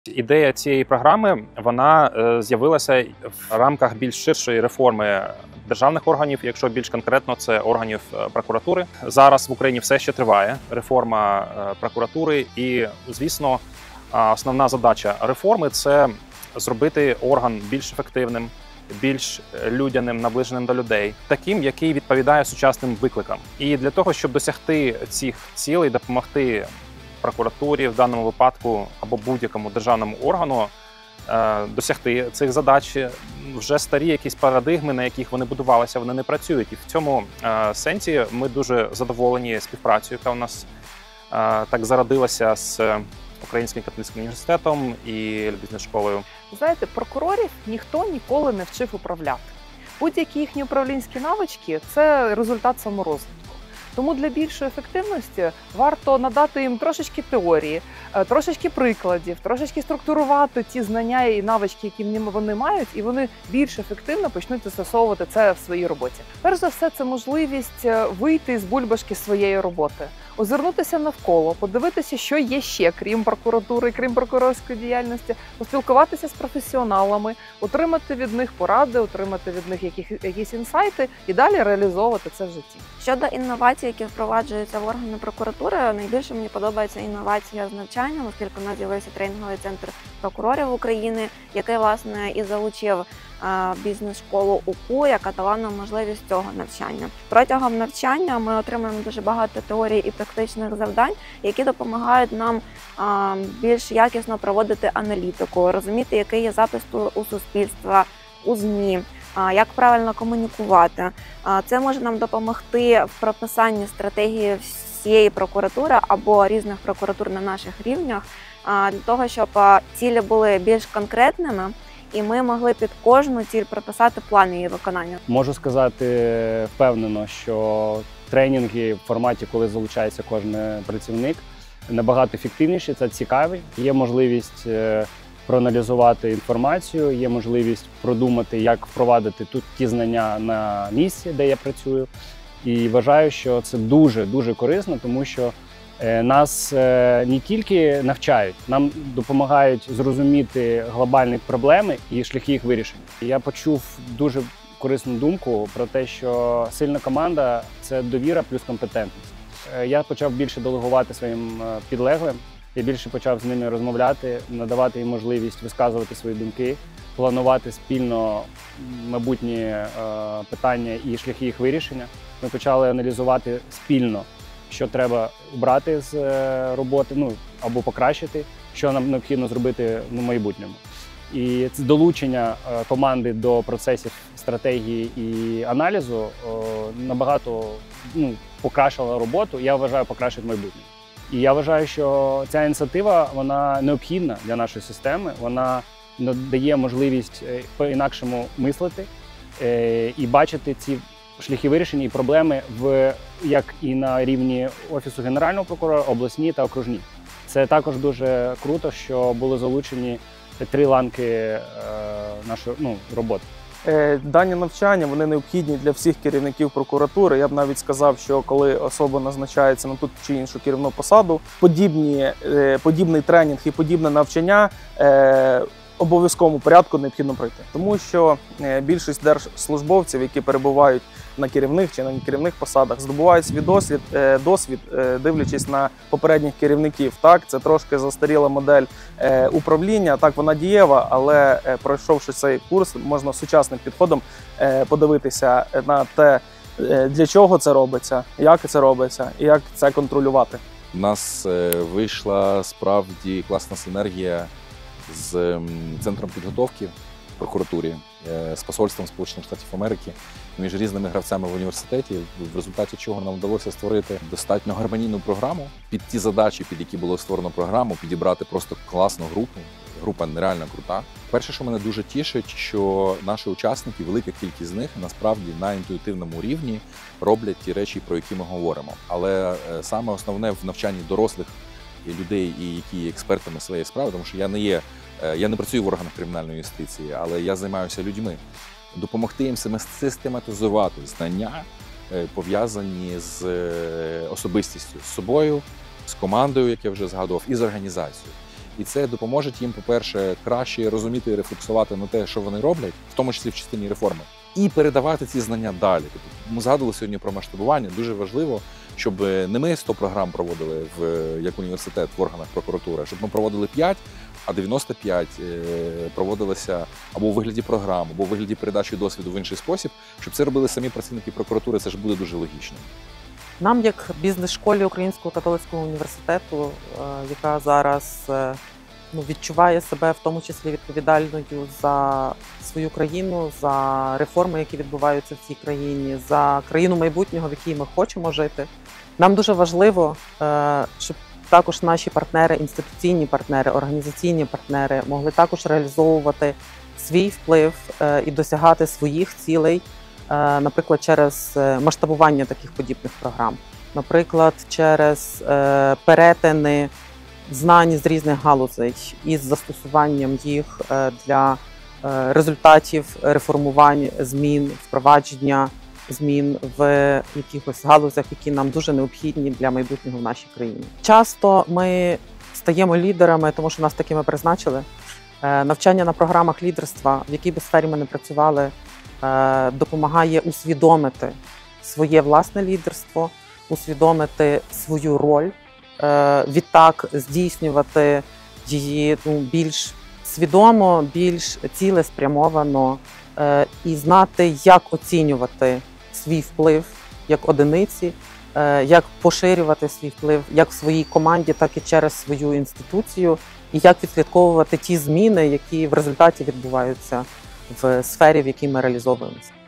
Ідея цієї програми вона з'явилася в рамках більш ширшої реформи державних органів, якщо більш конкретно, це органів прокуратури. Зараз в Україні все ще триває реформа прокуратури, і, звісно, основна задача реформи це зробити орган більш ефективним, більш людяним, наближеним до людей, таким, який відповідає сучасним викликам. І для того, щоб досягти цих цілей, допомогти прокуратурі в даному випадку або будь-якому державному органу досягти цих задач, вже старі якісь парадигми, на яких вони будувалися, вони не працюють. І в цьому сенсі ми дуже задоволені співпрацею, яка у нас так зародилася з Українським католицьким університетом і бізнес-школою. Знаєте, прокурорів ніхто ніколи не вчив управляти. Будь-які їхні управлінські навички – це результат саморозвитку. Тому для більшої ефективності варто надати їм трошечки теорії, трошечки прикладів, трошечки структурувати ті знання і навички, які вони мають, і вони більш ефективно почнуть застосовувати це в своїй роботі. Перш за все, це можливість вийти з бульбашки своєї роботи, озирнутися навколо, подивитися, що є ще, крім прокуратури, крім прокурорської діяльності, поспілкуватися з професіоналами, отримати від них поради, отримати від них якісь інсайти і далі реалізовувати це в житті. Щодо інновацій, які впроваджуються в органи прокуратури, найбільше мені подобається інновація з навчанням, оскільки у нас з'явився тренінговий центр прокурорів України, який, власне, і залучив бізнес-школу УКУ, яка дала нам можливість цього навчання. Протягом навчання ми отримуємо дуже багато теорій і практичних завдань, які допомагають нам більш якісно проводити аналітику, розуміти, який є запис у суспільства, у ЗМІ, як правильно комунікувати. Це може нам допомогти в прописанні стратегії всієї прокуратури або різних прокуратур на наших рівнях, для того, щоб цілі були більш конкретними, і ми могли під кожну ціль прописати план її виконання. Можу сказати впевнено, що тренінги в форматі, коли залучається кожен працівник, набагато ефективніші, це цікаво. Є можливість проаналізувати інформацію, є можливість продумати, як впровадити тут ті знання на місці, де я працюю. І вважаю, що це дуже корисно, тому що нас не тільки навчають, нам допомагають зрозуміти глобальні проблеми і шляхи їх вирішення. Я почув дуже корисну думку про те, що сильна команда – це довіра плюс компетентність. Я почав більше делегувати своїм підлеглим, я більше почав з ними розмовляти, надавати їм можливість висказувати свої думки, планувати спільно майбутні питання і шляхи їх вирішення. Ми почали аналізувати спільно, що треба убрати з роботи, або покращити, що нам необхідно зробити в майбутньому. І це долучення команди до процесів стратегії і аналізу набагато покращило роботу, я вважаю, покращить майбутнє. І я вважаю, що ця ініціатива, вона необхідна для нашої системи, вона дає можливість по-інакшому мислити і бачити ці шляхи вирішення і проблеми як і на рівні Офісу Генерального прокурора, обласні та окружні. Це також дуже круто, що були залучені 3 ланки нашої роботи. Дані навчання, вони необхідні для всіх керівників прокуратури. Я б навіть сказав, що коли особа назначається на ту чи іншу керівну посаду, подібний тренінг і подібне навчання в обов'язковому порядку необхідно пройти. Тому що більшість держслужбовців, які перебувають на керівних чи на некерівних посадах, здобувають свій досвід, дивлячись на попередніх керівників. Так, це трошки застаріла модель управління, так, вона дієва, але пройшовши цей курс, можна сучасним підходом подивитися на те, для чого це робиться, як це робиться і як це контролювати. У нас вийшла справді класна синергія з центром підготовки в прокуратурі, з посольством Сполучених Штатів Америки, між різними гравцями в університеті, в результаті чого нам вдалося створити достатньо гармонійну програму під ті задачі, під які було створено програму, підібрати просто класну групу. Група нереально крута. Перше, що мене дуже тішить, що наші учасники, велика кількість з них, насправді на інтуїтивному рівні роблять ті речі, про які ми говоримо. Але саме основне в навчанні дорослих людей, які є експертами своєї справи, тому що я не працюю в органах кримінальної юстиції, але я займаюся людьми. Допомогти їм систематизувати знання, пов'язані з особистістю, з собою, з командою, як я вже згадував, і з організацією. І це допоможе їм, по-перше, краще розуміти і рефлексувати на те, що вони роблять, в тому числі в частині реформи, і передавати ці знання далі. Тобто, ми згадували сьогодні про масштабування. Дуже важливо, щоб не ми 100 програм проводили як університет в органах прокуратури, щоб ми проводили 5, а 95 проводилися або у вигляді програм, або у вигляді передачі досвіду в інший спосіб, щоб це робили самі працівники прокуратури. Це ж буде дуже логічно. Нам, як бізнес-школі Українського католицького університету, яка зараз відчуває себе в тому числі відповідальною за свою країну, за реформи, які відбуваються в цій країні, за країну майбутнього, в якій ми хочемо жити, нам дуже важливо, щоб також наші партнери, інституційні партнери, організаційні партнери могли також реалізовувати свій вплив і досягати своїх цілей, наприклад, через масштабування таких подібних програм, наприклад, через перетини знань з різних галузей із застосуванням їх для результатів реформувань, змін, впровадження змін в якихось галузях, які нам дуже необхідні для майбутнього в нашій країні. Часто ми стаємо лідерами, тому що нас такими призначили. Навчання на програмах лідерства, в якій би сфері ми не працювали, допомагає усвідомити своє власне лідерство, усвідомити свою роль, відтак здійснювати її більш свідомо, більш цілеспрямовано і знати, як оцінювати свій вплив як одиниці, як поширювати свій вплив як в своїй команді, так і через свою інституцію, і як відслідковувати ті зміни, які в результаті відбуваються в сфері, в якій ми реалізовуємося.